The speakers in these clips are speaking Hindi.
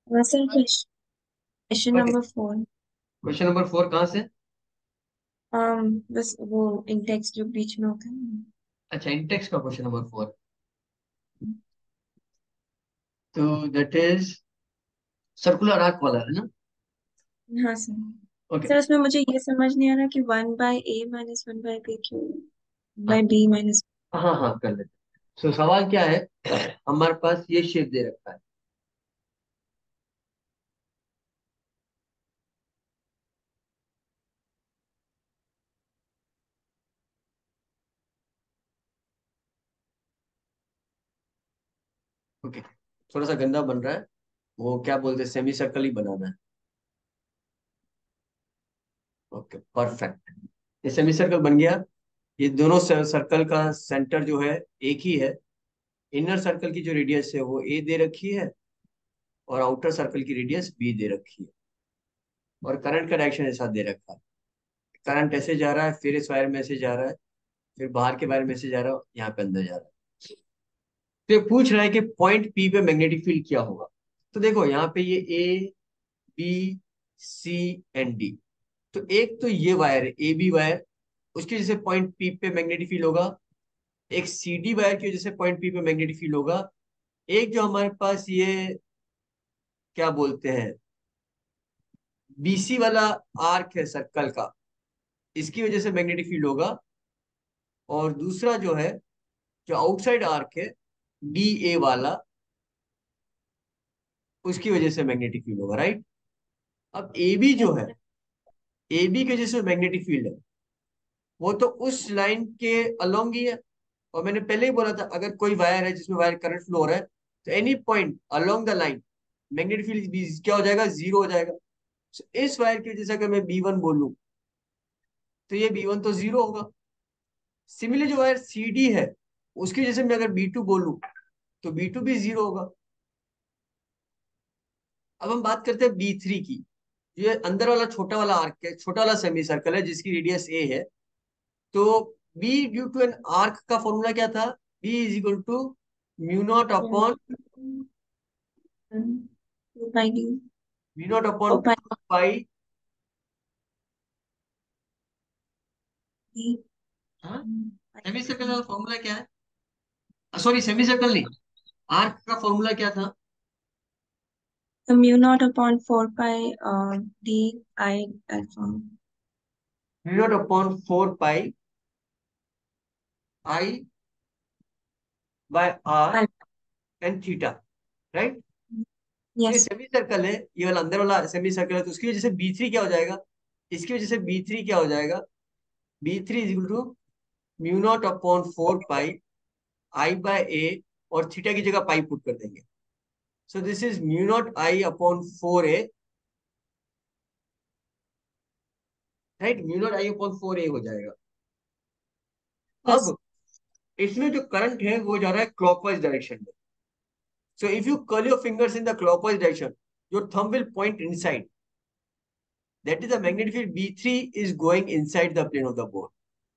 Sir question okay, number 4। Question number 4 कहाँ से? बस वो इंडेक्स जो बीच में होता है ना। अच्छा, इंटेक्स का क्वेश्चन नंबर 4। तो दैट इज सर्कुलर आर्क वाला है ना? हाँ सर। ओके। सर उसमें मुझे ये समझ नहीं आ रहा कि 1/a - 1/b क्यों हाँ बाय बी माइनस। हाँ हाँ, कर लेते। सो सवाल क्या है? हमारे पास ये शेप दे रखा है। ओके, थोड़ा सा गंदा बन रहा है। वो क्या बोलते हैं, सेमी सर्कल ही बनाना है। Okay, perfect. ये सेमी सर्कल बन गया। ये दोनों सर्कल का सेंटर जो है एक ही है। इनर सर्कल की जो रेडियस है वो ए दे रखी है, और आउटर सर्कल की रेडियस बी दे रखी है। और करंट का डायरेक्शन ऐसा दे रखा है। करंट ऐसे जा रहा है, फिर इस वायर में ऐसे जा रहा है, फिर बाहर के वायर में ऐसे जा रहा है, यहाँ पे अंदर जा रहा है। तो ये पूछ रहा है कि पॉइंट पी पे मैग्नेटिक फील्ड क्या होगा। तो देखो यहाँ पे ये A B C and D. तो एक तो ये वायर है, ए बी वायर, उसकी वजह से पॉइंट पी पे मैग्नेटिक फील्ड होगा। एक सी डी वायर की वजह से पॉइंट पी पे मैग्नेटिक फील्ड होगा। एक जो हमारे पास ये क्या बोलते हैं, बीसी वाला आर्क है सर्कल का, इसकी वजह से मैग्नेटिक फील्ड होगा। और दूसरा जो है, जो आउटसाइड आर्क है डी ए वाला, उसकी वजह से मैग्नेटिक फील्ड होगा, राइट। अब ए बी जो यस है, सर। ए बी की वजह से मैग्नेटिक फील्ड है, वो तो उस लाइन के अलोंग ही है। और मैंने पहले ही बोला था, अगर कोई वायर है जिसमें वायर करंट फ्लो हो रहा है, तो any point along the line magnetic field क्या हो जाएगा, जीरो हो जाएगा। So, इस वायर की वजह से अगर मैं बी वन बोलूं, तो ये बी वन तो जीरो होगा। सिमिलरली जो वायर सी डी है, उसकी वजह से मैं अगर बी टू बोलूं, तो बी टू भी जीरो होगा। अब हम बात करते हैं बी थ्री की। ये अंदर वाला छोटा वाला आर्क है, छोटा वाला सेमी सर्कल है जिसकी रेडियस ए है। तो B due to an arc का फॉर्मूला क्या था? B is equal to mu naught upon, 2 pi D. Mu naught upon O pi 2 pi. D. हाँ, सेमी सर्कल का फॉर्मूला क्या है? सॉरी, सेमी सर्कल नहीं, आर्क का फॉर्मूला क्या था? तो mu naught upon 4 pi D I alpha. Mu naught upon 4 pi I by R and theta, right. तो ये यस। सेमी सर्कल है, ये वाला अंदर वाला सेमी सर्कल है, तो उसकी वजह से बी थ्री क्या हो जाएगा? इसकी वजह से बी थ्री क्या हो जाएगा? B three is equal to mu naught upon 4 pi I by A, और थीटा की जगह पाई पुट कर देंगे। So this is mu naught I upon 4 A, right. Mu naught I upon 4 A हो जाएगा। यस। अब इसमें जो करंट है वो जा रहा है क्लॉकवाइज डायरेक्शन में। So if you curl your fingers in the clockwise direction, your thumb will point inside, that is the magnetic field B three is going inside the plane of the board.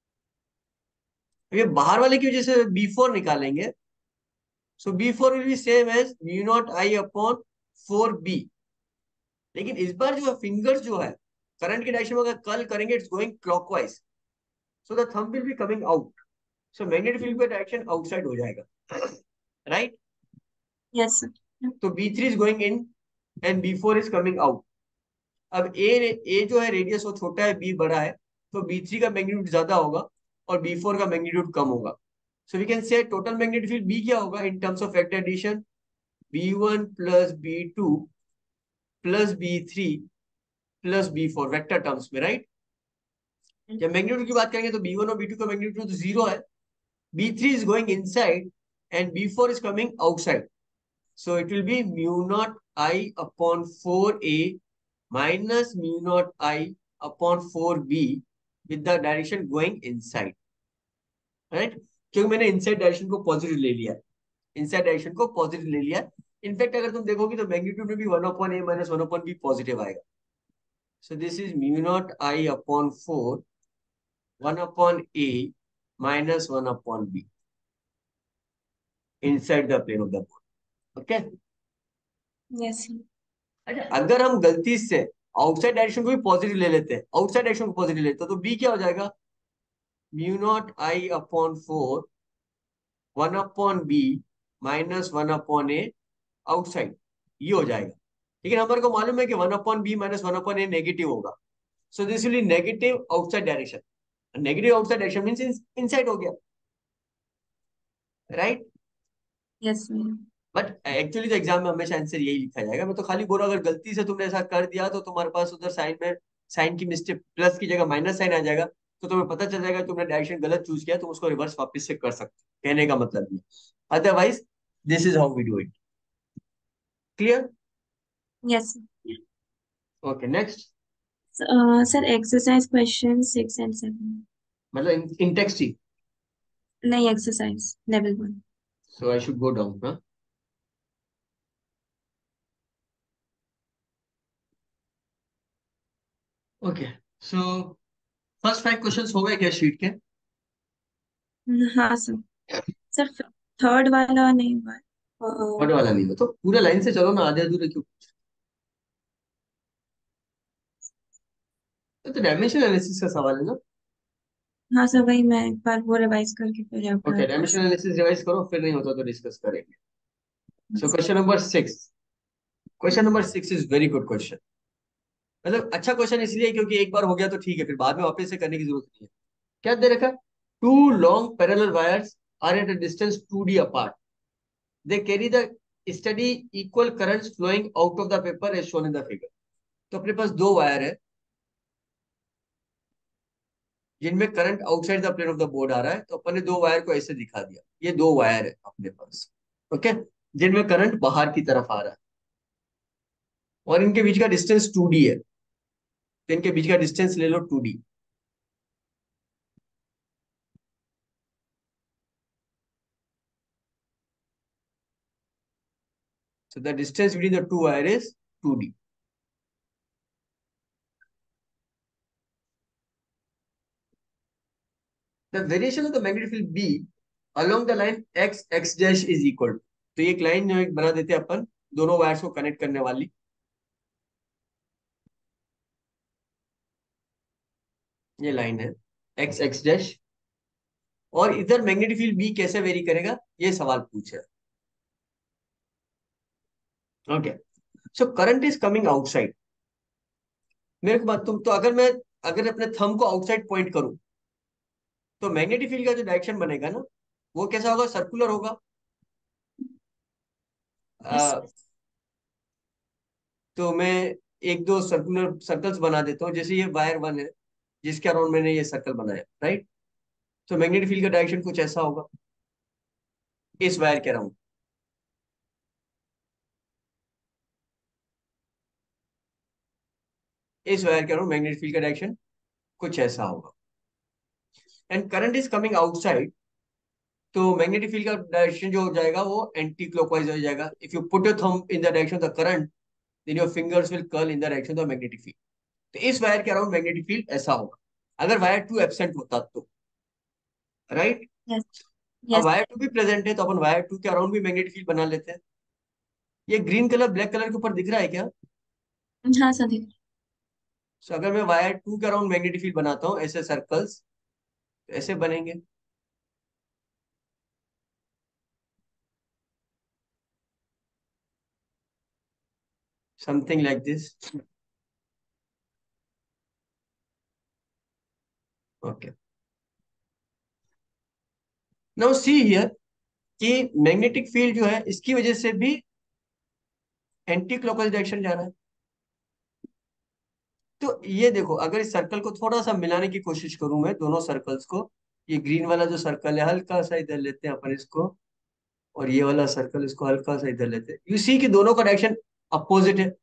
ये बाहर वाले की वजह से बी फोर निकालेंगे। So B four will be same as mu naught I upon 4 B. लेकिन इस बार जो फिंगर्स जो है, करंट की डायरेक्शन में अगर कर्ल करेंगे, it's going clockwise, so the thumb will be coming out. So magnetic field का डायरेक्शन आउटसाइड हो जाएगा, राइट। यस। तो B three is going in and B four is coming out. अब ए जो है रेडियस वो छोटा है, बी बड़ा है, तो बी थ्री का मैग्नीट्यूड ज्यादा होगा और बी फोर का मैग्नीट्यूड कम होगा। So we can say total magnetic field B क्या होगा in terms of vector addition, B one plus B two plus B three plus B four, vector terms में, राइट। जब मैग्नीट्यूड की बात करेंगे तो बी वन और बी टू का मैग्नीट्यूड जीरो है। B three is going inside and B four is coming outside. So it will be mu naught I upon 4a minus mu naught I upon 4b with the direction going inside, right? क्योंकि मैंने इनसाइड डायरेक्शन को पॉजिटिव ले लिया, इनसाइड डायरेक्शन को पॉजिटिव ले लिया। इनफैक्ट अगर तुम देखोगे तो मैग्नीट्यूड में भी 1/a माइनस 1/b पॉजिटिव आएगा। So this is mu naught I upon 4 1/a minus 1/b inside the plane of the board. Okay. Yes. अच्छा, अगर हम गलती से आउटसाइड डायरेक्शन को भी पॉजिटिव ले लेते हैं, आउटसाइड डायरेक्शन को पॉजिटिव लेते हैं, तो बी क्या हो जाएगा? Mu naught I upon 4 1 upon B minus 1 upon A outside, ये हो जाएगा। लेकिन हमारे को मालूम है कि 1 upon B minus 1 upon A negative होगा, so this will be negative outside direction. Negative outside direction means inside हो गया, right? Yes ma'am. But actually तो एग्जाम में हमेशा आंसर यही लिखा जाएगा। मैं तो खाली बोल रहा हूं, अगर गलती से तुमने ऐसा कर दिया तो तुम्हारे पास उधर साइन में साइन की मिस्टेक, प्लस की जगह माइनस साइन आ जाएगा, तो तुम्हें पता चल जाएगा तुमने डायरेक्शन गलत चूज किया, तुम उसको रिवर्स वापस से कर सकते हो। कहने का मतलब ये, otherwise this is how we do it. Clear? Yes okay, next. Sir, exercise question 6 and 7। मतलब इन टेक्स्ट ही? नहीं, exercise level 1। So I should go down, हाँ? ओके, सो फर्स्ट 5 क्वेश्चंस हो गए क्या शीट के? हाँ सर। सर, थर्ड वाला नहीं हुआ है। थर्ड वाला नहीं हो तो पूरा लाइन से चलो ना, आधे अधूरे क्यों? तो डायमेंशन एनालिसिस का सवाल है ना? हाँ सर, वही मैं एक बार वो रिवाइज करके फिर ओके, अप्लाई कर डायमेंशन सकती एनालिसिस रिवाइज करो, फिर नहीं होता तो डिस्कस करेंगे। हूँ। So question number 6 is very good question. मतलब अच्छा क्वेश्चन इसलिए क्योंकि एक बार हो गया तो ठीक है, फिर बाद में वापस से करने की जरूरत नहीं है। क्या दे रखा? Two long parallel wires are at a distance 2D apart, they carry the steady equal currents flowing out of the paper as shown in the figure. तो अपने पास दो वायर है जिनमें current outside the plane of the board आ रहा है, तो अपन ने दो वायर को ऐसे दिखा दिया, ये दो वायर है अपने पास, ओके, जिनमें करंट बाहर की तरफ आ रहा है, और इनके बीच का डिस्टेंस 2D है, तो इनके बीच का डिस्टेंस ले लो 2D। So the distance between the two wire is 2D. The variation of the magnetic field B along the line x dash is equal to, तो ये एक लाइन जो एक बना देते हैं अपन दोनों वायर्स को कनेक्ट करने वाली, ये लाइन है x डैश, और इधर मैग्नेटिक फील्ड बी कैसे वेरी करेगा ये सवाल पूछा है। Okay, so current is coming outside. मेरे को बात तुम तो, अगर अपने थंब को आउटसाइड पॉइंट करूं तो मैग्नेटिक फील्ड का जो डायरेक्शन बनेगा ना, वो कैसा होगा? सर्कुलर होगा। यस। आ, तो मैं एक दो सर्कुलर सर्कल्स बना देता हूँ, जैसे ये वायर 1 है जिसके अराउंड मैंने ये सर्कल बनाया, राइट? तो मैग्नेटिक फील्ड का डायरेक्शन कुछ ऐसा होगा इस वायर के अराउंड, इस वायर के अराउंड मैग्नेटिक फील्ड का डायरेक्शन कुछ ऐसा होगा। And current is coming outside, तो मैग्नेटिक फील्ड का डायरेक्शन जो हो जाएगा वो एंटी क्लॉकवाइज हो जाएगा। If you put your thumb in the direction of the current, then your fingers will curl in the direction of magnetic field. तो इस वायर के अराउंड मैग्नेटिक फील्ड ऐसा होगा, अगर वायर 2 एब्सेंट होता तो, राइट? यस। अब यस। वायर 2 भी प्रेजेंट है, तो अपन वायर 2 के अराउंड भी मैग्नेटिक फील्ड बना लेते हैं। ये ग्रीन कलर ब्लैक कलर के ऊपर दिख रहा है क्या? हाँ सर, ठीक। सो अगर मैं वायर 2 के अराउंड मैग्नेटिक फील्ड बनाता हूँ ऐसे सर्कल्स, तो ऐसे बनेंगे, something like this. Okay, now see here कि मैग्नेटिक फील्ड जो है इसकी वजह से भी एंटी क्लॉकवाइज डायरेक्शन जा रहा है। तो ये देखो, अगर इस सर्कल को थोड़ा सा मिलाने की कोशिश करूं मैं दोनों सर्कल्स को, ये ग्रीन वाला जो सर्कल है हल्का सा इधर लेते हैं अपन इसको, और ये वाला सर्कल इसको हल्का सा इधर लेते हैं, यू सी कि दोनों का डायरेक्शन अपोजिट है।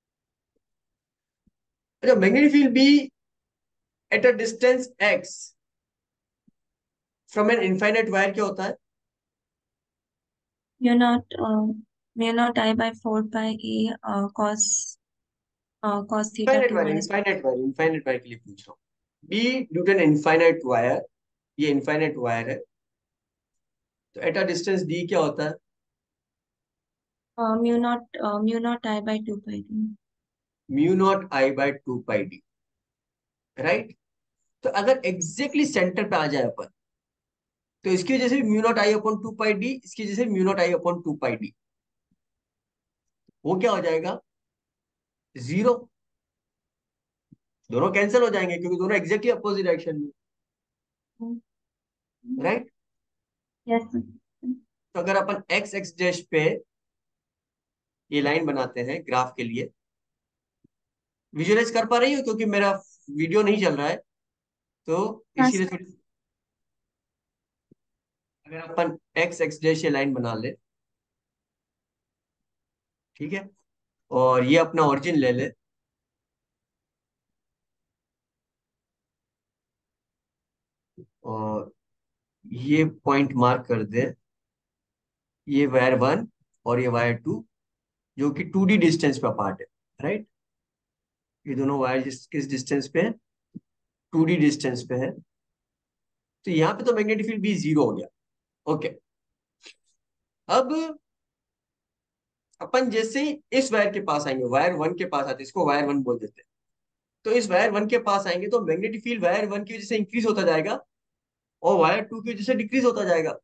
अच्छा, magnetic field B at a distance X from an infinite wire क्या होता है? Mu naught mu naught I by 4 pi A cos cos theta infinite to wire, minus. Infinite wire के लिए पूछ रहा हूँ। B due to an infinite wire, ये इनफाइनाइट वायर है, तो एट अ डिस्टेंस डी क्या होता है? Mu naught I by 2 pi D. Mu naught I by 2 pi D, right. तो अगर एग्जैक्टली सेंटर पे आ जाए अपन, तो इसकी वजह से mu naught I upon 2 pi D, इसकी वजह से mu naught I upon 2 pi D, वो क्या हो जाएगा, 0। दोनों कैंसिल हो जाएंगे क्योंकि दोनों एग्जैक्टली अपोजिट डायरेक्शन में, राइट। Yes sir. तो अगर अपन एक्स एक्स डैश पे ये लाइन बनाते हैं ग्राफ के लिए, विजुअलाइज कर पा रही हो क्योंकि मेरा वीडियो नहीं चल रहा है, तो हाँ इसीलिए सर। थोड़ी, अगर अपन एक्स एक्स डैश ये लाइन बना ले, ठीक है, और ये अपना ओरिजिन ले ले, और ये पॉइंट मार्क कर दे, ये वायर 1 और ये वायर 2, जो कि 2D डिस्टेंस पे अपार्ट है, राइट। ये दोनों वायर किस डिस्टेंस पे है, 2D डिस्टेंस पे है। तो यहाँ पे तो मैग्नेटिक फील्ड भी 0 हो गया। ओके, अब अपन जैसे ही इस वायर के पास आएंगे, वायर 1 के पास आते हैं, इसको वायर 1 बोल देते हैं। तो इस वायर 1 के पास आएंगे तो मैग्नेटिक फील्ड वायर 1 की वजह से इंक्रीज होता जाएगा और वायर 2 की वजह से डिक्रीज होता जाएगा,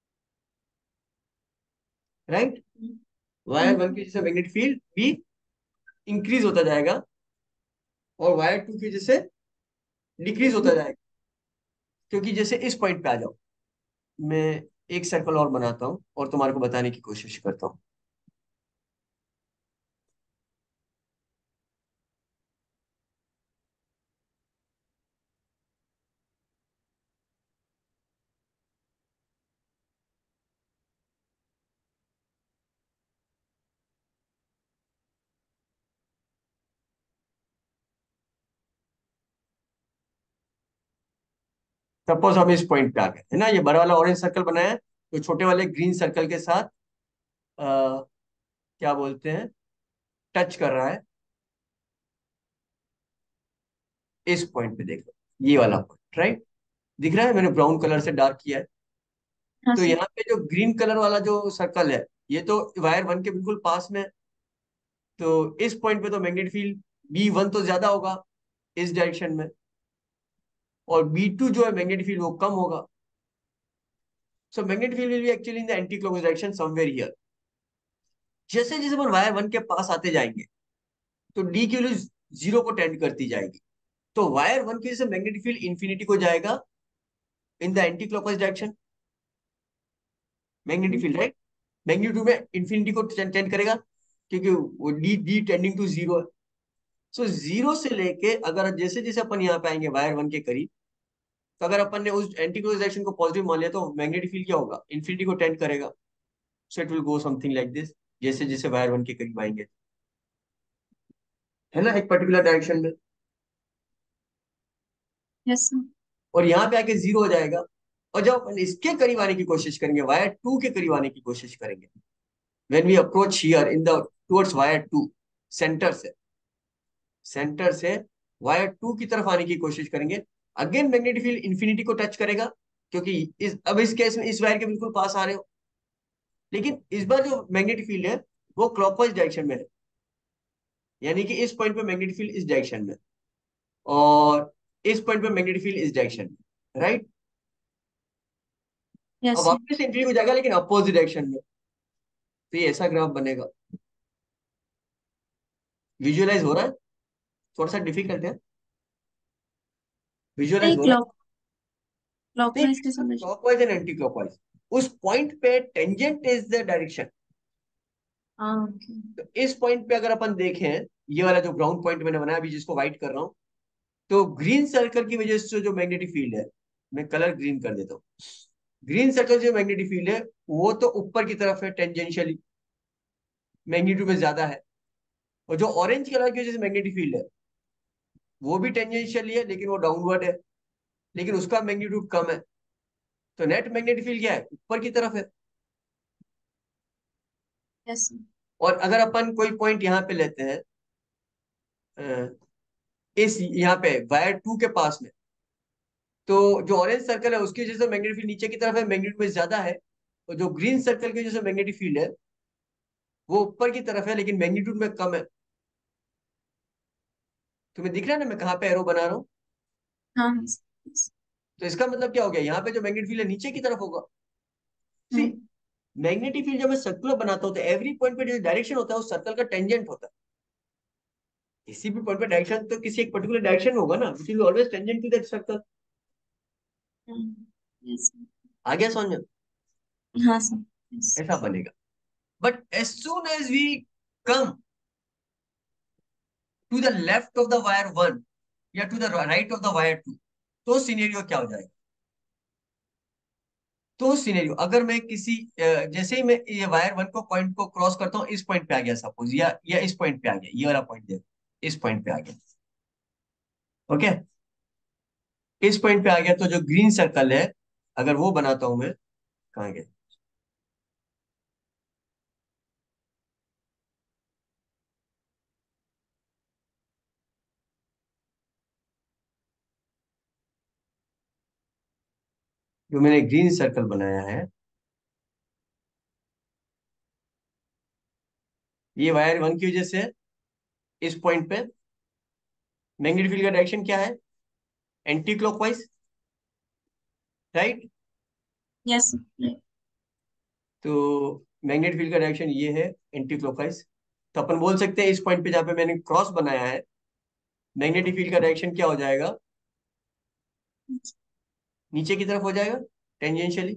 राइट। वायर 1 की वजह से मैग्नेटिक फील्ड भी इंक्रीज होता जाएगा और वायर 2 की वजह से डिक्रीज होता जाएगा। क्योंकि जैसे इस पॉइंट पे आ जाओ, मैं एक सर्कल और बनाता हूं और तुम्हारे को बताने की कोशिश करता हूँ। सपोज हम इस पॉइंट पे आ गए, है ना, ये बड़ा वाला ऑरेंज सर्कल बनाया है, तो छोटे वाले ग्रीन सर्कल के साथ क्या बोलते हैं, टच कर रहा है। इस पॉइंट पे देख लो, ये वाला पॉइंट, राइट, दिख रहा है, मैंने ब्राउन कलर से डार्क किया है। हाँ तो सर। यहाँ पे जो ग्रीन कलर वाला जो सर्कल है, ये तो वायर 1 के बिल्कुल पास में है। तो इस पॉइंट पे तो मैग्नेटिक फील्ड B1 तो ज्यादा होगा इस डायरेक्शन में, और B2 जो है मैग्नेटिक फील्ड वो कम होगा। So magnetic field will be actually in the anti clockwise direction somewhere here. जैसे जैसे अपन वायर 1 के पास आते जाएंगे, तो डी की वैल्यू 0 को टेंड करती जाएगी। तो वायर 1 की वजह से मैग्नेटिक फील्ड इंफिनिटी को जाएगा in the anti clockwise direction, magnetic field, right. Magnitude में इंफिनिटी को टेंड करेगा क्योंकि वो डी डी टेंडिंग टू 0 है। सो 0 से लेके अगर जैसे जैसे अपन यहाँ पे आएंगे वायर 1 के करीब, तो अगर अपन ने उस एंटी क्लॉकवाइज डायरेक्शन को पॉजिटिव मान लिया, तो मैग्नेटिक फील्ड क्या होगा, इंफिनिटी को टेंड करेगा। So it will go something like this, जैसे जैसे वायर 1 के करीब आएंगे, है ना, एक पर्टिकुलर डायरेक्शन में। Yes sir. और यहाँ पे आके 0 हो जाएगा। और जब अपन इसके करीब आने की कोशिश करेंगे, वायर 2 के करीब आने की कोशिश करेंगे, when we approach here in the towards wire 2, centre से, सेंटर से वायर 2 की तरफ आने की कोशिश करेंगे, अगेन मैग्नेटिक फील्ड इंफिनिटी को टच करेगा, क्योंकि अब इस केस में इस वायर के बिल्कुल पास आ रहे हो। लेकिन इस बार जो मैग्नेटिक फील्ड है वो क्लॉकवाइज डायरेक्शन में है, यानी कि इस पॉइंट पे मैग्नेटिक फील्ड इस डायरेक्शन में, और इस पॉइंट पे मैग्नेटिक फील्ड इस डायरेक्शन में, राइट। अब यस सर। वापस इंफिनिटी हो जाएगा लेकिन अपोजिट डायरेक्शन में। तो ये ऐसा ग्राफ बनेगा। विजुअलाइज हो रहा है, थोड़ा सा डिफिकल्ट है, विजुअलाइज नहीं, हो रहा है। नहीं, क्लॉकवाइज के समझ। क्लॉकवाइज एंड एंटी क्लॉकवाइज, उस पॉइंट पे टेंजेंट इज द डायरेक्शन। हाँ ओके। तो इस पॉइंट पे अगर अपन देखें, ये वाला जो ग्राउंड पॉइंट मैंने बनाया अभी जिसको व्हाइट कर रहा हूं, तो ग्रीन सर्कल की वजह से जो मैग्नेटिक फील्ड है, मैं कलर ग्रीन कर देता हूँ, ग्रीन सर्कल जो मैग्नेटिक फील्ड है वो तो ऊपर की तरफ है, टेंजेंशियली मैग्नीट्यूड में ज्यादा है। और जो ऑरेंज कलर की वजह से मैग्नेटिक फील्ड है वो भी टेंजेंशियली है लेकिन वो डाउनवर्ड है, लेकिन उसका मैग्नीट्यूड कम है। तो नेट मैग्नेटिक फील्ड क्या है, ऊपर की तरफ है। Yes sir. और अगर अपन कोई पॉइंट यहाँ पे लेते हैं, इस यहाँ पे वायर 2 के पास में, तो जो ऑरेंज सर्कल है उसकी वजह से मैग्नेटिक फील्ड नीचे की तरफ है, मैग्नीट्यूड में ज्यादा है। और जो ग्रीन सर्कल की वजह से मैग्नेटिक फील्ड है वो ऊपर की तरफ है लेकिन मैग्नीट्यूड में कम है। तुम्हें दिख रहा है ना मैं कहाँ पे एरो बना रहा हूँ? हाँ हाँ सर, yes। तो इसका मतलब क्या हो गया, यहाँ पे जो मैग्नेटिक फील्ड है नीचे की तरफ होगा। सी, हम्म मैग्नेटिक फील्ड जब मैं सर्कुलर बनाता हूँ तो एवरी पॉइंट पे जो डायरेक्शन होता है उस सर्कल का टेंजेंट होता है। किसी भी पॉइंट पे डायरेक्शन तो किसी एक पर्टिकुलर डायरेक्शन में होगा ना, which is always tangent to that circle. Yes. आ गया समझ में? हाँ सर, यस। ऐसा बनेगा। But as soon as we come to the left of the wire one या to the right of the wire two, तो सिनेरियो क्या हो जाएगा? तो सिनेरियो अगर मैं किसी जैसे ही मैं ये वायर वन को पॉइंट को क्रॉस करता हूँ, इस पॉइंट पे आ गया सपोज, या इस पॉइंट पे आ गया, ये वाला पॉइंट देखो, इस पॉइंट पे आ गया। ओके, इस पॉइंट पे आ गया तो जो ग्रीन सर्कल है, अगर वो बनाता हूं मैं, कहाँ गया? जो मैंने ग्रीन सर्कल बनाया है, ये वायर वन की वजह से इस पॉइंट पे मैग्नेटिक फील्ड का डायरेक्शन क्या है? Anti clockwise, right? Yes sir. तो मैग्नेटिक फील्ड का डायरेक्शन ये है, एंटी क्लॉकवाइज। तो अपन बोल सकते हैं इस पॉइंट पे जहां पे मैंने क्रॉस बनाया है, मैग्नेटिक फील्ड का डायरेक्शन क्या हो जाएगा? नीचे की तरफ हो जाएगा, टेंजेंशियली।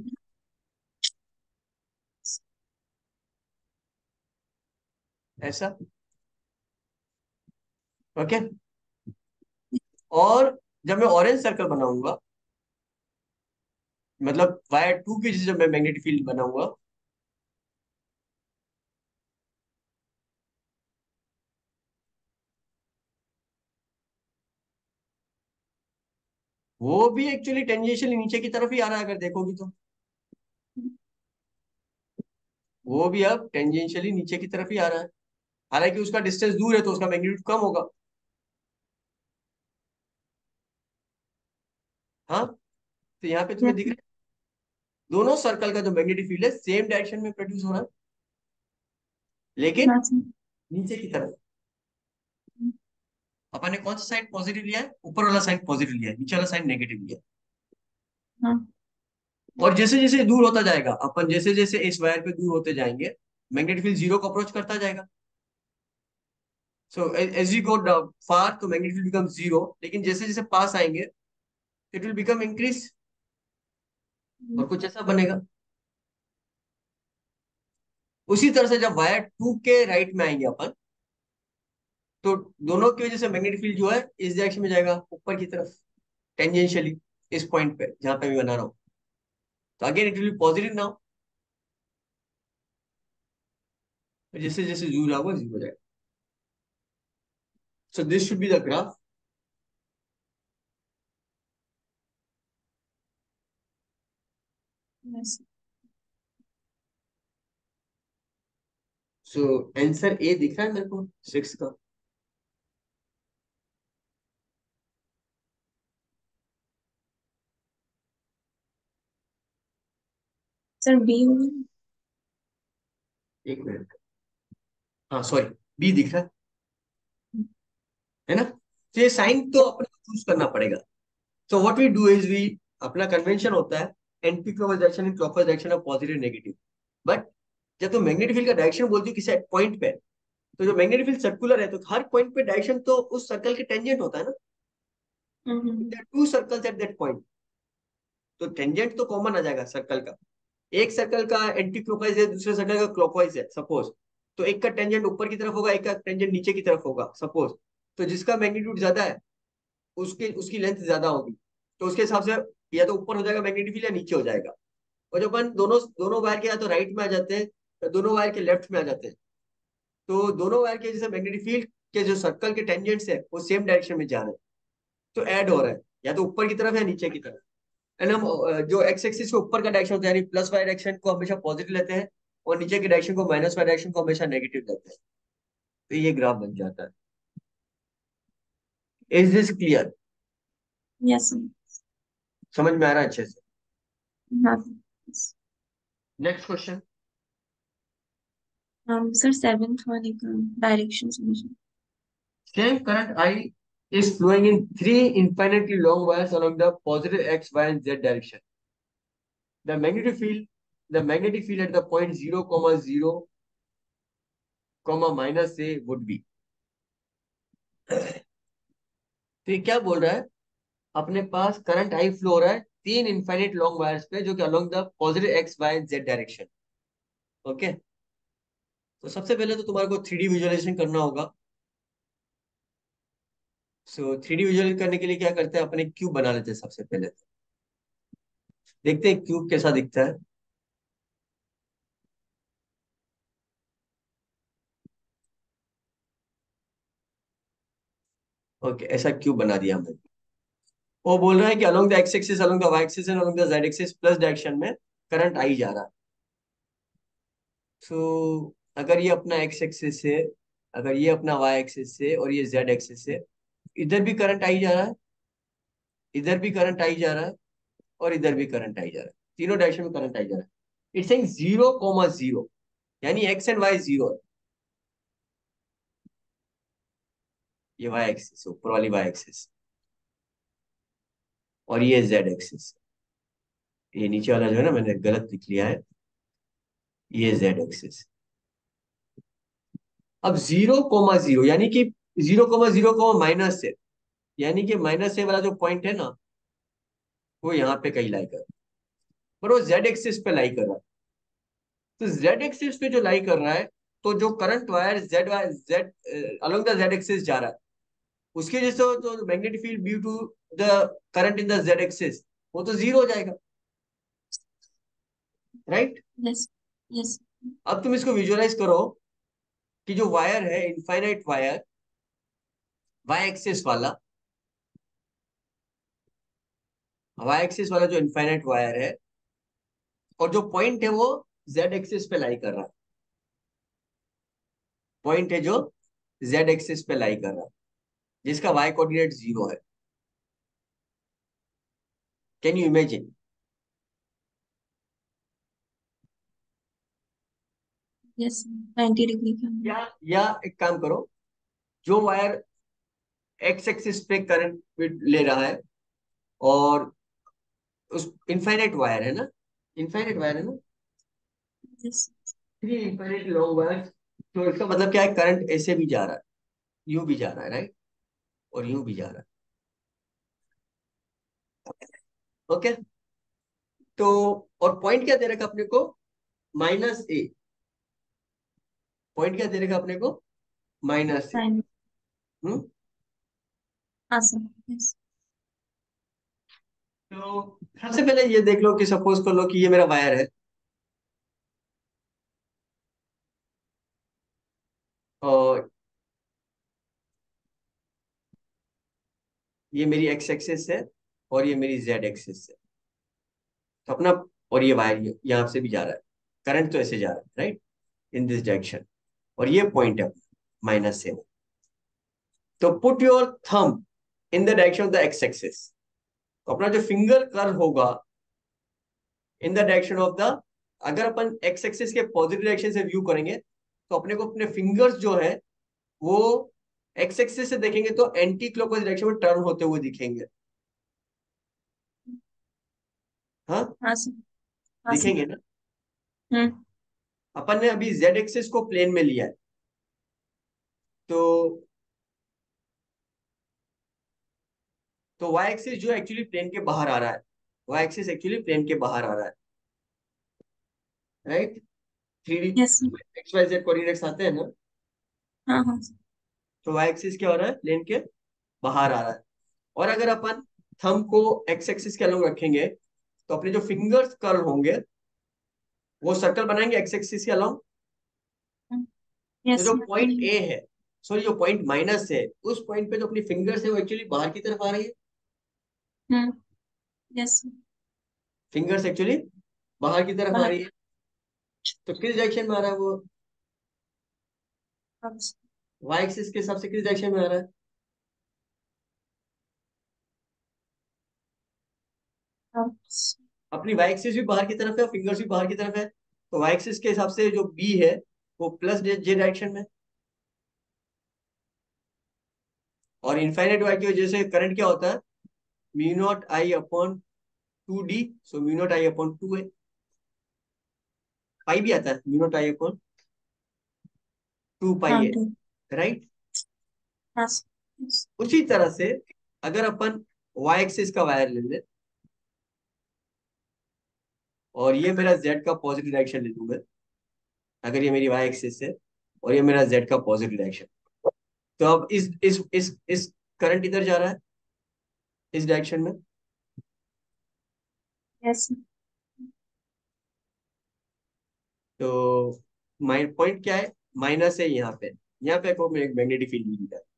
ऐसा। ओके। और जब मैं ऑरेंज सर्कल बनाऊंगा, मतलब वायर टू की जब मैं मैग्नेटिक फील्ड बनाऊंगा, वो भी एक्चुअली टेंजेंशियली नीचे की तरफ ही आ रहा है अगर देखोगी तो। वो भी अब टेंजेंशियली नीचे की तरफ ही आ रहा है। हालांकि उसका डिस्टेंस दूर है तो उसका मैग्नीट्यूड कम होगा। हाँ, तो यहाँ पे तुम्हें यस दिख रहा है दोनों सर्कल का जो मैग्नेटिक फील्ड है सेम डायरेक्शन में प्रोड्यूस हो रहा है, लेकिन हाँ सर। नीचे की तरफ। अपन ने कौन सा साइड पॉजिटिव लिया है? ऊपर वाला साइड पॉजिटिव लिया है, नीचे वाला साइड नेगेटिव लिया हाँ है। और जैसे जैसे दूर होता जाएगा, अपन जैसे जैसे इस वायर पे दूर होते जाएंगे, मैग्नेटिक फील्ड जीरो को अप्रोच करता जाएगा। सो एज यू गो फार तो मैग्नेटिक फील्ड बिकम जीरो, लेकिन जैसे जैसे पास आएंगे इट विल बिकम इंक्रीज, और कुछ ऐसा बनेगा। उसी तरह से जब वायर टू के राइट में आएंगे अपन, तो दोनों की वजह से मैग्नेटिक फील्ड जो है इस डायरेक्शन में जाएगा, ऊपर की तरफ, टेंजेंशियली, इस पॉइंट पे जहां पे मैं बना रहा हूँ। तो again it will be positive now. जैसे जैसे दूर आओगे जीरो हो जाएगा। So this should be the graph. Yes so answer A दिख रहा है मेरे को, सिक्स का। सर, बी होगा। एक मिनट, हाँ सॉरी, बी दिख रहा है ना? तो ये साइन तो अपने को चूज करना पड़ेगा। So what we do is we, अपना कन्वेंशन होता है anti clockwise direction in clockwise direction of positive negative. But जब तुम मैग्नेटिक फील्ड का डायरेक्शन बोलती हो किसी पॉइंट पे, तो जो मैग्नेटिक फील्ड सर्कुलर है तो हर पॉइंट पे डायरेक्शन तो उस सर्कल के टेंजेंट होता है ना। Two circles at that point, तो टेंजेंट तो कॉमन आ जाएगा सर्कल का। एक सर्कल का एंटी क्लॉकवाइज है, दूसरे सर्कल का क्लॉकवाइज है सपोज, तो एक का टेंजेंट ऊपर की तरफ होगा, एक का टेंजेंट नीचे की तरफ होगा सपोज। तो जिसका मैग्नीट्यूड ज्यादा है उसके उसकी लेंथ ज्यादा होगी, तो उसके हिसाब से या तो ऊपर हो जाएगा मैग्नेटिक फील्ड या नीचे हो जाएगा। और जब अपन दोनों दोनों वायर के या तो राइट में आ जाते हैं या दोनों वायर के लेफ्ट में आ जाते हैं, तो दोनों वायर के जैसे मैग्नेटिक फील्ड के जो सर्कल के टेंजेंट्स है वो सेम डायरेक्शन में जा रहे हैं, तो ऐड हो रहा है या तो ऊपर की तरफ या नीचे की तरफ। एंड हम जो एक्स एक्सिस के ऊपर का डायरेक्शन होता है यानी प्लस वाई डायरेक्शन को हमेशा पॉजिटिव लेते हैं, और नीचे के डायरेक्शन को माइनस वाई डायरेक्शन को हमेशा नेगेटिव लेते हैं। तो ये ग्राफ बन जाता है। Is this clear? Yes sir. समझ में आ रहा है अच्छे से? हाँ sir. Next question. Sir seventh वाले का डायरेक्शन समझिए। Same current I is flowing in three infinitely long wires along the positive x, y, and z direction. The magnetic field, the magnetic field at the point 0, 0, minus a would be. तो ये क्या बोल रहा है? अपने पास करंट आई फ्लो हो रहा है तीन इनफाइनाइट लॉन्ग वायर्स पे, जो कि along the positive X Y Z direction. Okay, तो सबसे पहले तो तुम्हारे को थ्री डी विजुअलाइजेशन करना होगा। सो थ्री डी विजुअलाइज करने के लिए क्या करते हैं, अपने क्यूब बना लेते हैं सबसे पहले। तो देखते हैं क्यूब कैसा दिखता है। ओके, ऐसा क्यूब बना दिया हमने। वो बोल रहा है कि along the X axis, along the Y axis and along the Z axis plus direction में करंट आई जा रहा है। सो अगर ये अपना एक्स एक्सिस है, अगर ये अपना वाई एक्सिस है और ये जेड एक्सिस है, इधर भी करंट आई जा रहा है, इधर भी करंट आई जा रहा है, और इधर भी करंट आई जा रहा है। तीनों डायरेक्शन में करंट आई जा रहा है। इट्स सेइंग 0, 0, यानी एक्स एंड वाई जीरो है। ये वाई एक्सिस, ऊपर वाली वाई एक्सिस, और ये जेड एक्सिस। ये नीचे वाला जो है ना, मैंने गलत लिख लिया है, ये जेड एक्सिस। अब 0, 0, यानी कि 0, 0, माइनस है, यानी कि माइनस ए वाला जो पॉइंट है ना, वो यहाँ पे कहीं लाई कर रहा है, पर वो जेड एक्सिस पे लाई कर रहा है। तो जेड एक्सिस पे जो लाई कर रहा है, तो जो current wire Z wire Z along the Z axis जा रहा है, उसकी वजह से तो magnetic field due to the current in the Z axis, वो तो जीरो हो जाएगा, राइट। यस। यस। अब तुम इसको विजुअलाइज करो कि जो वायर है, इनफाइनाइट वायर, वाई एक्सिस वाला, वाई एक्सिस वाला जो इनफाइनाइट वायर है, और जो पॉइंट है वो जेड एक्सिस पे लाई कर रहा है। पॉइंट है जो जेड एक्सिस पे लाई कर रहा है, जिसका वाई कोऑर्डिनेट जीरो है। Can you imagine? Yes. 90 degree का। या एक काम करो, जो वायर एक्स एक्सिस पे करंट ले रहा है, और उस इनफाइनाइट वायर है ना, इनफाइनाइट वायर है ना, yes. Three infinite long wire. तो इसका मतलब क्या है, करंट ऐसे भी जा रहा है, यूं भी जा रहा है, राइट, और यूं भी जा रहा है। ओके, तो और पॉइंट क्या दे रखा अपने को, माइनस ए। पॉइंट क्या दे रखा अपने को, माइनस ए। फाइन। हम्म। हाँ सर। यस। तो सबसे पहले ये देख लो कि सपोज कर लो कि ये मेरा वायर है, और ये मेरी एक्स एक्सिस है, और ये मेरी जेड एक्सिस है। तो अपना, और ये वायर यहाँ से भी जा रहा है, करंट तो ऐसे जा रहा है, राइट, इन दिस डायरेक्शन। और ये पॉइंट है माइनस से। तो put your thumb in the direction of the X axis. तो अपना जो फिंगर कर्ल होगा in the direction of the, अगर अपन एक्स एक्सिस के पॉजिटिव डायरेक्शन से व्यू करेंगे, तो अपने को अपने फिंगर्स जो है वो एक्स एक्सिस से देखेंगे तो एंटी क्लॉकवाइज डायरेक्शन में टर्न होते हुए दिखेंगे। हाँ, हाँ सर। हाँ सर। दिखेंगे ना। हम्म। अपन ने अभी जेड एक्सिस को प्लेन में लिया है, तो वाई एक्सिस जो एक्चुअली प्लेन के बाहर आ रहा है, वाई एक्सिस एक्चुअली प्लेन के बाहर आ रहा है, right. Three D yes sir. X Y Z coordinates आते हैं ना, हाँ हाँ सर। तो वाई एक्सिस क्या हो रहा है, प्लेन के बाहर आ रहा है। और अगर अपन थंब को एक्स एक्सिस के अलॉन्ग रखेंगे, तो अपने जो फिंगर्स कर्ल होंगे वो सर्कल बनाएंगे एक्स एक्सिस के अलॉन्ग। तो यस जो सर। पॉइंट ए है, सॉरी जो पॉइंट माइनस है, उस पॉइंट पे जो अपनी फिंगर्स है वो एक्चुअली बाहर की तरफ आ रही है। Hmm. Yes sir. Fingers actually बाहर की तरफ आ बाहर। रही है। तो किस डायरेक्शन में आ रहा है वो, अब। वाई एक्सिस के हिसाब से किस डायरेक्शन में आ रहा है? अब। अपनी वाई एक्सिस भी बाहर की तरफ है और फिंगर्स भी बाहर की तरफ है। तो वाई एक्सिस के हिसाब से जो बी है वो प्लस जे डायरेक्शन में, और इनफाइनाइट वाई की वजह से करंट क्या होता है, mu naught I upon 2D, so mu naught I upon 2A। Pi भी आता है, mu naught I upon 2 pi हाँ ए, तो राइट। हाँ। उसी तरह से अगर अपन वाई एक्सिस का वायर ले ले, और ये मेरा जेड का पॉजिटिव डायरेक्शन ले लूंगा, अगर ये मेरी वाई एक्सिस है और ये मेरा जेड का पॉजिटिव डायरेक्शन, तो अब इस करंट इधर जा रहा है, इस डायरेक्शन में। यस। तो माइन पॉइंट क्या है, माइनस है यहाँ पे को एक मैग्नेटिक फील्ड मिल है।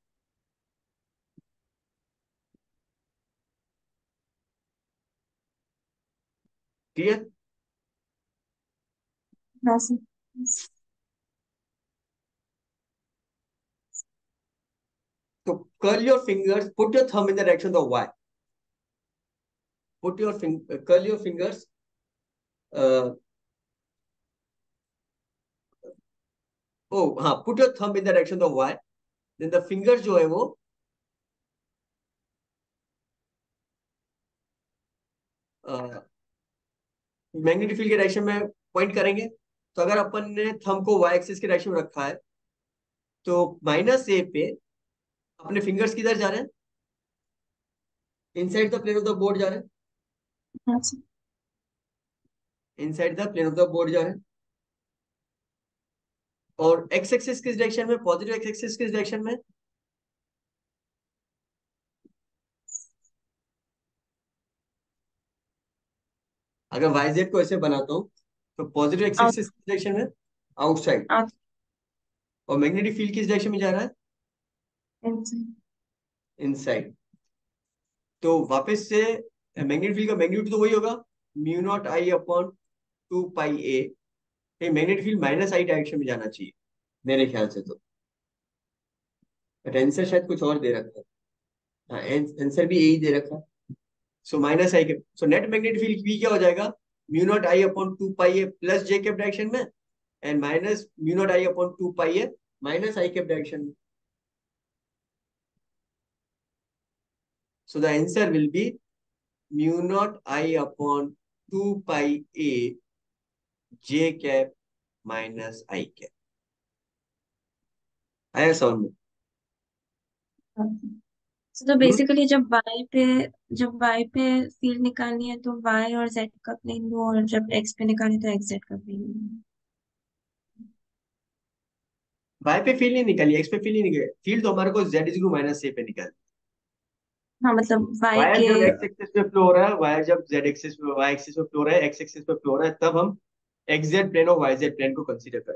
क्लियर। हाँ सर। तो curl your fingers, put your thumb in the direction of Y, put your curl your fingers, oh हाँ, put your thumb in the direction of Y, then the fingers जो है वो मैग्नेटिक फील्ड के डायरेक्शन में पॉइंट करेंगे। तो अगर अपन ने थंब को वाई एक्सिस के डायरेक्शन में रखा है, तो माइनस ए पे अपने फिंगर्स किधर जा रहे हैं, inside the plane of the board जा रहे हैं, हाँ sir. Inside the plane of the board जा रहे हैं। और एक्स एक्सिस किस डायरेक्शन में, पॉजिटिव एक्स एक्सिस किस डायरेक्शन में, अगर वाई जेड को ऐसे बनाता हूँ, तो पॉजिटिव एक्स आउट। एक्सिस किस डायरेक्शन में, आउटसाइड। आउट। और मैग्नेटिक फील्ड किस डायरेक्शन में जा रहा है, इनसाइड। इनसाइड। तो वापस से मैग्नेटिक फील्ड का मैग्नीट्यूड तो वही होगा, mu naught I upon 2 pi A. Magnetic field minus I direction में जाना चाहिए मेरे ख्याल से तो, बट आंसर शायद कुछ और दे रखा है। हाँ, आंसर भी यही दे रखा है। सो माइनस आई के, सो नेट मैग्नेटिक फील्ड भी क्या हो जाएगा, mu naught I upon 2 pi A plus J cap direction में, and minus mu naught I upon 2 pi A minus I cap direction में। So the answer will be mu naught I upon 2 pi A J cap minus I cap. आया समझ में। तो हम्म? बेसिकली जब वाई पे फील्ड निकालनी है तो वाई और जेड का प्लेन लो, और जब एक्स पे निकालनी है तो एक्स जेड का प्लेन लो। वाई पे फील्ड नहीं निकाली, एक्स पे फील्ड नहीं निकाली, फील्ड तो हमारे को जेड इज माइनस ए पे निकाली। हाँ मतलब वाई वायर के। जब एक्स एक्सिस पे फ्लो हो रहा है, वायर जब जेड एक्सिस पे, वाई एक्सिस पे फ्लो हो रहा है, एक्स एक्सिस पे फ्लो हो रहा है, तब हम एक्स जेड प्लेन और वाई जेड प्लेन को कंसीडर करें।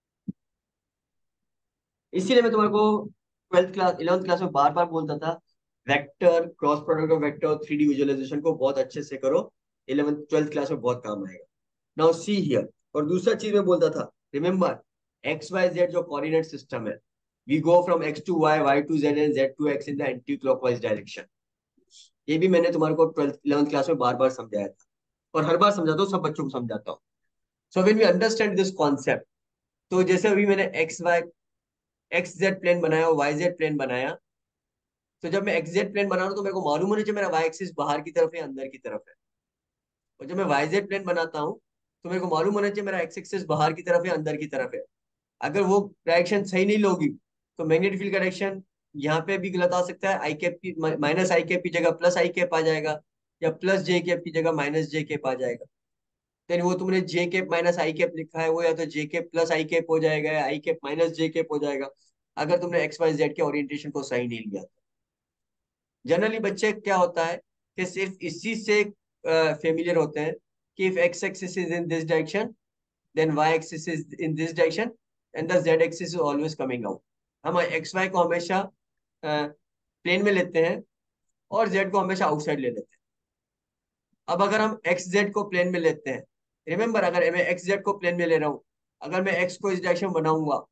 इसीलिए मैं तुम्हारे को 11th क्लास में बार बार बोलता था, vector, cross product of vector और 3D विजुअलाइजेशन को बहुत अच्छे से करो, 11th 12th क्लास में बहुत काम आएगा। Now see here. और दूसरा चीज मैं बोलता था, रिमेम्बर, एक्स वाई जेड जो कोऑर्डिनेट सिस्टम है, we go from X to Y, Y to Z and Z to X in the anti clockwise direction. ये भी मैंने तुम्हारे को 11th क्लास में बार बार समझाया था, और हर बार समझाता हूँ, सब बच्चों को समझाता हूँ। So when we understand this concept, तो जैसे अभी मैंने एक्स जेड प्लेन बनाया और वाई जेड प्लेन बनाया, तो जब मैं एक्स जेड प्लेन बना रहा हूँ तो मेरे को मालूम होना चाहिए मेरा वाई एक्सिस बाहर की तरफ है अंदर की तरफ है। और जब मैं वाई जेड प्लेन बनाता हूँ, तो मेरे को मालूम होना चाहिए मेरा एक्स एक्सिस बाहर की तरफ है अंदर की तरफ है। अगर वो डायरेक्शन सही नहीं लोगी, तो मैग्नेटिक फील्ड का डायरेक्शन यहाँ पे भी गलत आ सकता है, आई कैप की माइनस आई कैप की जगह प्लस आई कैप आ जाएगा, या प्लस जे कैप की जगह माइनस जे कैप आ जाएगा। देन वो तुमने J cap minus I cap लिखा है, वो या तो J cap plus I cap हो जाएगा, या I cap minus J cap हो जाएगा, अगर तुमने एक्स वाई जेड के ओरिएंटेशन को सही नहीं लिया। जनरली बच्चे क्या होता है कि सिर्फ इसी से फेमिलियर होते हैं कि if X axis is in this direction, then Y axis is in this direction, and the Z axis is always coming out. हम एक्स वाई को हमेशा प्लेन में लेते हैं, और जेड को हमेशा आउटसाइड ले लेते हैं। अब अगर हम एक्स जेड को प्लेन में लेते हैं, रिमेंबर, अगर मैं एक्स जेड को प्लेन में ले रहा हूं, अगर मैं एक्स को इस डायरेक्शन बनाऊंगा,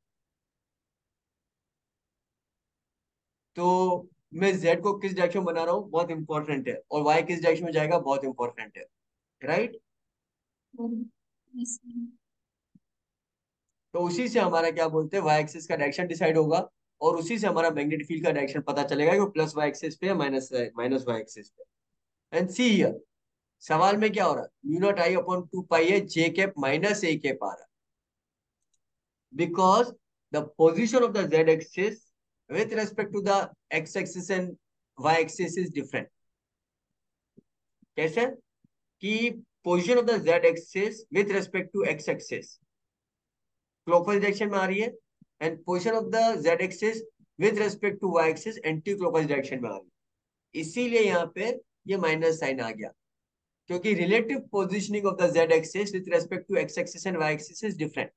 तो मैं जेड को किस डायरेक्शन बना रहा हूँ बहुत इंपॉर्टेंट है, और वाई किस डायरेक्शन में जाएगा बहुत इंपॉर्टेंट है, राइट। हम्म, yes, तो उसी से हमारा क्या बोलते हैं, वाई एक्सिस का डायरेक्शन डिसाइड होगा, और उसी से हमारा मैग्नेटिक फील्ड का डायरेक्शन पता चलेगा कि वो प्लस वाई एक्सिस पे है, माइनस माइनस वाई एक्सिस पे। एंड सी हियर, सवाल में क्या हो रहा है, mu naught I upon 2 pi है J cap minus A cap आ रहा है, because the position of the Z axis with respect to the x axis and y axis is different. कैसे कि position of the Z axis with respect to x axis clockwise direction में आ रही है, and position of the Z axis with respect to Y axis anti clockwise direction में आ रही है। इसीलिए यहाँ पे ये माइनस साइन आ गया, क्योंकि relative positioning of the Z axis with respect to x axis and y axis is different.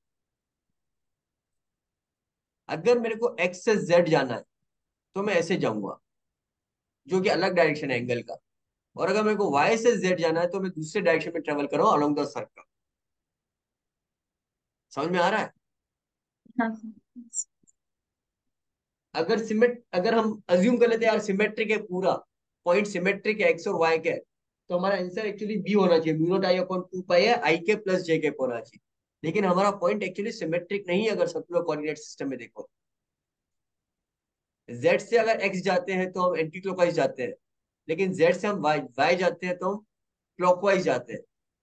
अगर मेरे को एक्स से जेड जाना है तो मैं ऐसे जाऊंगा, जो कि अलग डायरेक्शन है एंगल का, और अगर मेरे को वाई से जेड जाना है तो मैं दूसरे डायरेक्शन में ट्रेवल कर रहा हूँ अलोंग द सर्कल। समझ में आ रहा है? हाँ सर। अगर हम अज्यूम कर लेते हैं यार सिमेट्रिक है, पूरा पॉइंट सिमेट्रिक है एक्स और वाई के, तो हमारा आंसर एक्चुअली बी होना चाहिए, mu naught I upon 2 pi है आई के प्लस जे के होना चाहिए। लेकिन हमारा पॉइंट एक्चुअली सिमेट्रिक नहीं है, अगर सर्कुलर कोऑर्डिनेट सिस्टम में देखो। जेड से अगर एक्स जाते हैं तो हम एंटी क्लॉकवाइज जाते हैं, लेकिन जेड से हम वाई जाते हैं तो हम क्लॉकवाइज जाते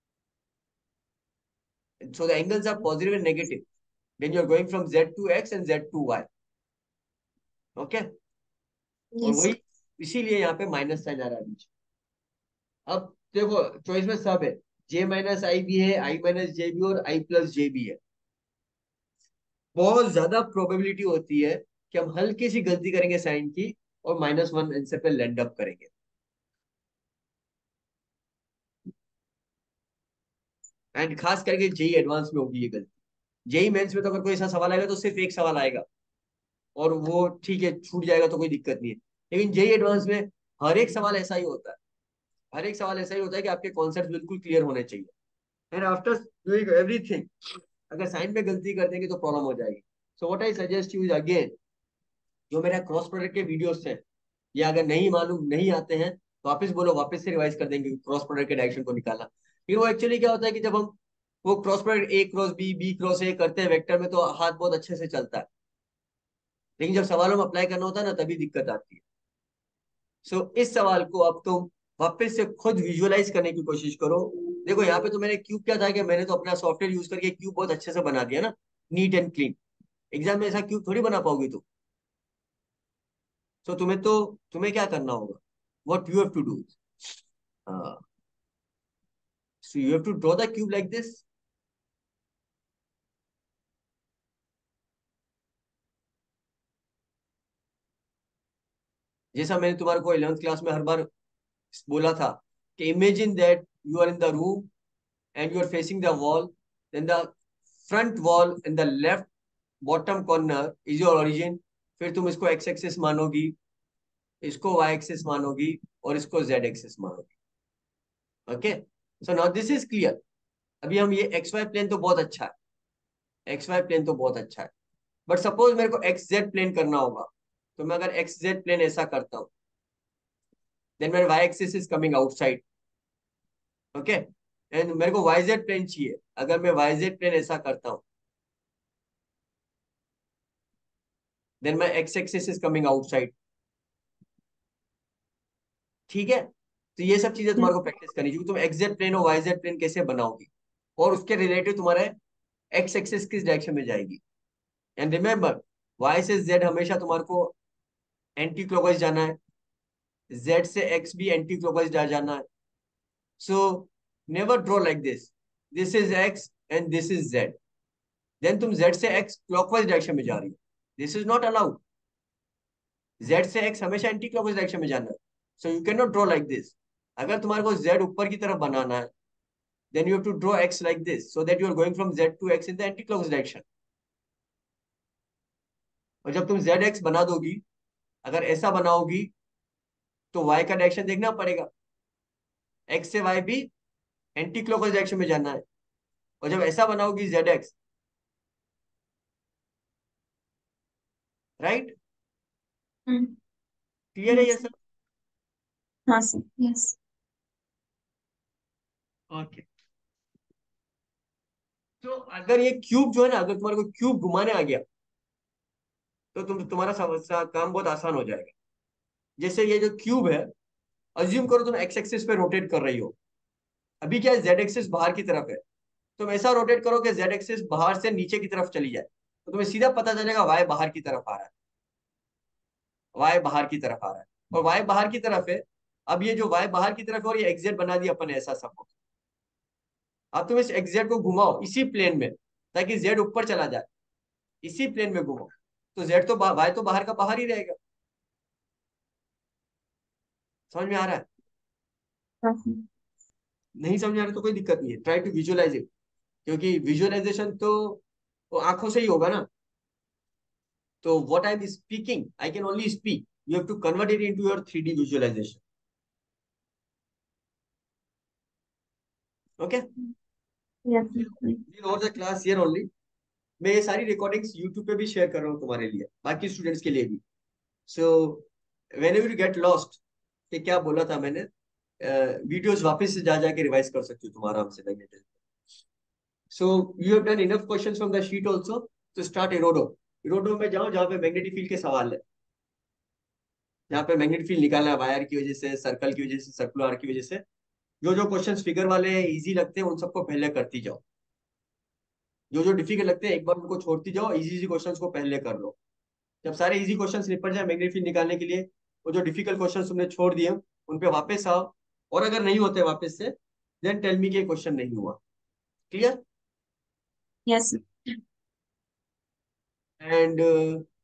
हैं। So the angles are positive and negative when you are going from z to x and Z to y. Okay, और यस। वही इसीलिए यहाँ पे माइनस साइन आ रहा है बीच। अब देखो चॉइस में सब है, जे माइनस आई भी है, आई माइनस जे भी, और आई प्लस जे भी है। बहुत ज्यादा प्रोबेबिलिटी होती है कि हम हल्की सी गलती करेंगे साइन की, और -1 आंसर पे लैंड अप करेंगे। एंड खास करके जेई एडवांस में होगी ये गलती। जेई मेंस में तो अगर कोई ऐसा सवाल आएगा तो सिर्फ एक सवाल आएगा, और वो ठीक है छूट जाएगा तो कोई दिक्कत नहीं है। लेकिन जेई एडवांस में हर एक सवाल ऐसा ही होता है, हर एक सवाल ऐसा ही होता है कि आपके कॉन्सेप्ट बिल्कुल क्लियर होने चाहिए। एंड आफ्टर डूइंग एवरीथिंग, अगर साइन में गलती कर देंगे तो प्रॉब्लम हो जाएगी। So what I suggest you is again, जो मेरा क्रॉस प्रोडक्ट के वीडियोस हैं, या अगर नहीं मालूम नहीं आते हैं तो वापस बोलो, वापस से रिवाइज कर देंगे क्रॉस प्रोडक्ट के डायरेक्शन को निकालना। फिर वो एक्चुअली क्या होता है कि जब हम वो cross product a cross b, b cross a करते हैं वेक्टर में, तो हाथ बहुत अच्छे से चलता है, लेकिन जब सवालों में अप्लाई करना होता है ना, तभी दिक्कत आती है। सो इस सवाल को अब तुम वापस से खुद विजुअलाइज करने की कोशिश करो। देखो यहाँ पे तो मैंने क्यूब क्या था कि मैंने तो अपना सॉफ्टवेयर यूज करके क्यूब बहुत अच्छे से बना दिया ना, नीट एंड क्लीन। एग्जाम में ऐसा क्यूब थोड़ी बना पाओगी तुम। सो तुम्हें क्या करना होगा, what you have to do, so you have to draw the cube like this. जैसा मैंने तुम्हारे को 11th क्लास में हर बार बोला था कि imagine that you are in the room and you are facing the wall, then the front wall in the left bottom corner is your origin। फिर तुम इसको x एक्सिस मानोगी, इसको y एक्सिस मानोगी, और इसको z एक्सिस मानोगी। Okay, so now this is clear. अभी हम ये एक्स वाई प्लेन तो बहुत अच्छा है, एक्स वाई प्लेन तो बहुत अच्छा है, बट सपोज मेरे को एक्स जेड प्लेन करना होगा, तो मैं अगर एक्स जेड प्लेन ऐसा करता हूँ, देन मेरा y axis is coming outside. Okay, and मेरे को वाई जेड प्लेन चाहिए, अगर मैं वाई जेड प्लेन ऐसा करता हूँ, then my x axis is coming outside. ठीक है, तो ये सब चीजें तुम्हारे को प्रैक्टिस करनी चाहिए, तुम एक्स प्लेन और वाई जेड प्लेन कैसे बनाओगी, और उसके रिलेटिव तुम्हारे एक्स एक्सिस किस डायरेक्शन में जाएगी। एंड रिमेंबर, वाई से जेड हमेशा तुम्हारे को एंटी क्लॉकवाइज जाना है, जेड से एक्स भी एंटी क्लॉकवाइज जाना है। So never draw like this, this is X and this is Z, then तुम जेड से एक्स क्लॉकवाइज डायरेक्शन में जा रही हो, this is not allowed. Z से एक्स हमेशा एंटी क्लॉकवाइज डायरेक्शन में जाना है, so you can not draw like this. अगर तुम्हारे को जेड ऊपर की तरफ बनाना है, then you have to draw x like this so that you are going from z to x in the anti-clockwise direction। और जब तुम zx बना दोगी, अगर ऐसा बनाओगी, तो y का डायरेक्शन देखना पड़ेगा, x से y भी एंटी क्लॉकवाइज डायरेक्शन में जाना है। और जब ऐसा बनाओगी zx, राइट, क्लियर है ये यस। सब? हाँ सर। यस। ओके। तो अगर ये क्यूब जो है ना, अगर तुम्हारे को क्यूब घुमाने आ गया तो तुम्हारा काम बहुत आसान हो जाएगा। जैसे ये जो क्यूब है, अज्यूम करो तुम एक्स एक्सिस पे रोटेट कर रही हो। अभी क्या है, जेड एक्सिस बाहर की तरफ है। तुम ऐसा रोटेट करो कि जेड एक्सिस बाहर से नीचे की तरफ चली जाए, तो तुम्हें सीधा पता चलेगा वाई बाहर की तरफ आ रहा है। वाई बाहर की तरफ आ रहा है, और वाई बाहर की तरफ है। अब ये जो वाई बाहर की तरफ है, और ये एक्जेक्ट बना दिया अपन ऐसा सपोज। अब तुम इस एक्जेक्ट को घुमाओ इसी प्लेन में, ताकि जेड ऊपर चला जाए। इसी प्लेन में घुमाओ, तो जेड तो वाई तो बाहर का बाहर ही रहेगा। समझ में आ रहा है? हाँ सर। नहीं समझ में आ रहा तो कोई दिक्कत नहीं है, ट्राई टू विजुअलाइज इट। क्योंकि विजुअलाइजेशन तो वो आंखों से ही होगा ना। तो what I am speaking, I can only speak, you have to convert it into your 3D visualisation. Okay, yes sir. और द क्लास हियर ओनली। मैं ये सारी रिकॉर्डिंग्स यूट्यूब पे भी शेयर कर रहा हूँ तुम्हारे लिए, बाकी स्टूडेंट्स के लिए भी। So whenever you get lost कि क्या बोला था मैंने, वीडियोस वापस से जा जाके रिवाइज कर सकते हो तुम आराम से magnetism. So you have done enough questions from the sheet also, तो स्टार्ट इरोडो। इरोडो में जाओ जहाँ पे मैग्नेटिक फील्ड के सवाल है, जहाँ पे मैग्नेटिक फील्ड निकालना है वायर की वजह से, सर्कल की वजह से, सर्कुलर की वजह से। जो जो क्वेश्चंस फिगर वाले हैं, इजी लगते हैं, उन सबको पहले करती जाओ। जो जो डिफिकल्ट लगते हैं एक बार उनको छोड़ती जाओ, इजी इजी क्वेश्चंस को पहले कर लो। जब सारे इजी क्वेश्चंस निपट जाए मैग्नेटिक फील्ड निकालने के लिए, वो जो डिफिकल्ट क्वेश्चंस तुमने छोड़ दिए उन पे वापस आओ। और अगर नहीं होते वापस से, देन टेल मी कि क्वेश्चन नहीं हुआ। क्लियर? Yes and